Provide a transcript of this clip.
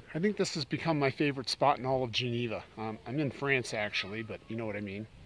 I think this has become my favorite spot in all of Geneva. I'm in France actually, but you know what I mean.